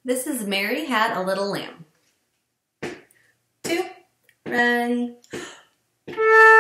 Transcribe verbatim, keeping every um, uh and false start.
This is Mary Had a Little Lamb. Two, ready.